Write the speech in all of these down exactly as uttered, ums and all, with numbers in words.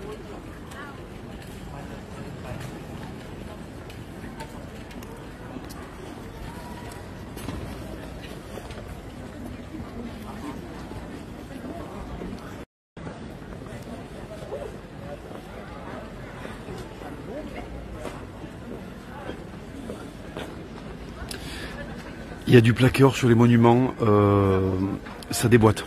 Il y a du plaqué or sur les monuments, euh, ça déboîte.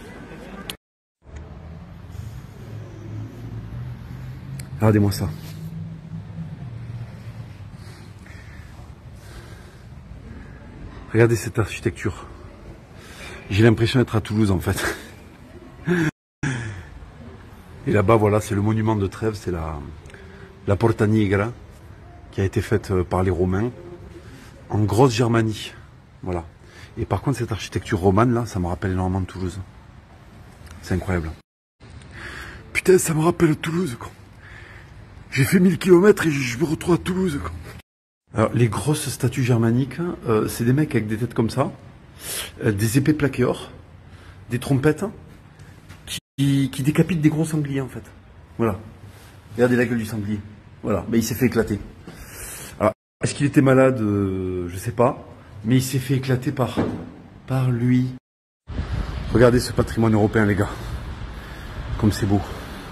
Regardez-moi ça. Regardez cette architecture. J'ai l'impression d'être à Toulouse en fait. Et là-bas, voilà, c'est le monument de Trèves, c'est la, la Porta Nigra, qui a été faite par les Romains, en grosse Germanie. Voilà. Et par contre, cette architecture romane, là, ça me rappelle énormément de Toulouse. C'est incroyable. Putain, ça me rappelle Toulouse, quoi. J'ai fait mille kilomètres et je me retrouve à Toulouse, quoi. Alors, les grosses statues germaniques, euh, c'est des mecs avec des têtes comme ça, euh, des épées plaquées or, des trompettes, qui, qui décapitent des gros sangliers, en fait. Voilà. Regardez la gueule du sanglier. Voilà. Mais il s'est fait éclater. Alors, est-ce qu'il était malade? euh, Je sais pas. Mais il s'est fait éclater par, par lui. Regardez ce patrimoine européen, les gars. Comme c'est beau.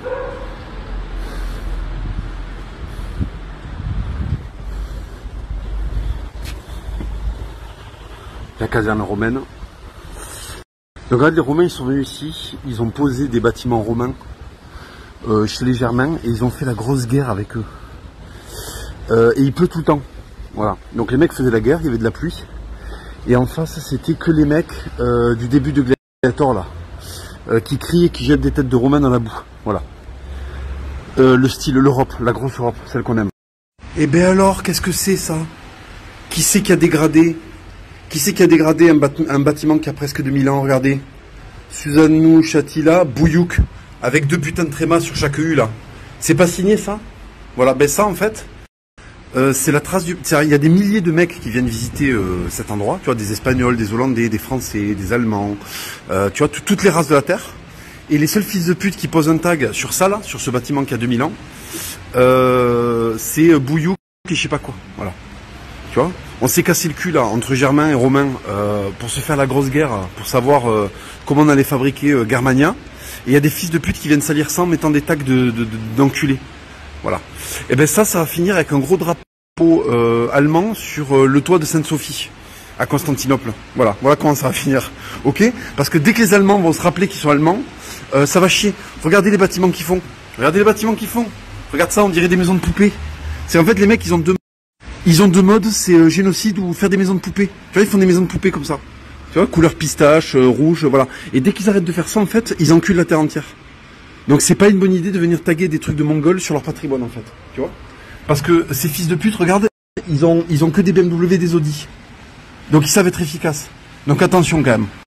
La caserne romaine. Donc regarde, les Romains, ils sont venus ici. Ils ont posé des bâtiments romains euh, chez les Germains. Et ils ont fait la grosse guerre avec eux. Euh, et il pleut tout le temps. Voilà. Donc les mecs faisaient la guerre, il y avait de la pluie. Et en face, c'était que les mecs euh, du début de Gladiator, là, euh, qui crient et qui jettent des têtes de Romains dans la boue. Voilà. Euh, le style, l'Europe, la grosse Europe, celle qu'on aime. Et ben alors, qu'est-ce que c'est ça? Qui c'est qui a dégradé? Qui c'est qui a dégradé un, bat un bâtiment qui a presque deux mille ans? Regardez. Suzanou, Chatila, Bouyouk, avec deux putains de trémas sur chaque U, là. C'est pas signé, ça? Voilà, ben ça, en fait... Euh, c'est la trace du... Il y a des milliers de mecs qui viennent visiter euh, cet endroit, tu vois, des Espagnols, des Hollandais, des Français, des Allemands, euh, tu vois, toutes les races de la Terre. Et les seuls fils de pute qui posent un tag sur ça, là, sur ce bâtiment qui a deux mille ans, euh, c'est Bouyouk et je sais pas quoi, voilà. Tu vois, on s'est cassé le cul, là, entre Germains et Romains, euh, pour se faire la grosse guerre, pour savoir euh, comment on allait fabriquer euh, Germania. Et il y a des fils de pute qui viennent salir ça en mettant des tags de, de, de, d'enculés. Voilà. Et ben ça, ça va finir avec un gros drapeau euh, allemand sur euh, le toit de Sainte-Sophie, à Constantinople. Voilà, voilà comment ça va finir. Ok? Parce que dès que les Allemands vont se rappeler qu'ils sont Allemands, euh, ça va chier. Regardez les bâtiments qu'ils font. Regardez les bâtiments qu'ils font. Regarde ça, on dirait des maisons de poupées. C'est en fait les mecs, ils ont deux, ils ont deux modes, c'est euh, génocide ou faire des maisons de poupées. Tu vois, ils font des maisons de poupées comme ça. Tu vois, couleur pistache, euh, rouge, voilà. Et dès qu'ils arrêtent de faire ça, en fait, ils enculent la terre entière. Donc c'est pas une bonne idée de venir taguer des trucs de Mongols sur leur patrimoine en fait, tu vois. Parce que ces fils de pute, regarde, ils ont, ils ont que des B M W, des Audi. Donc ils savent être efficaces. Donc attention quand même.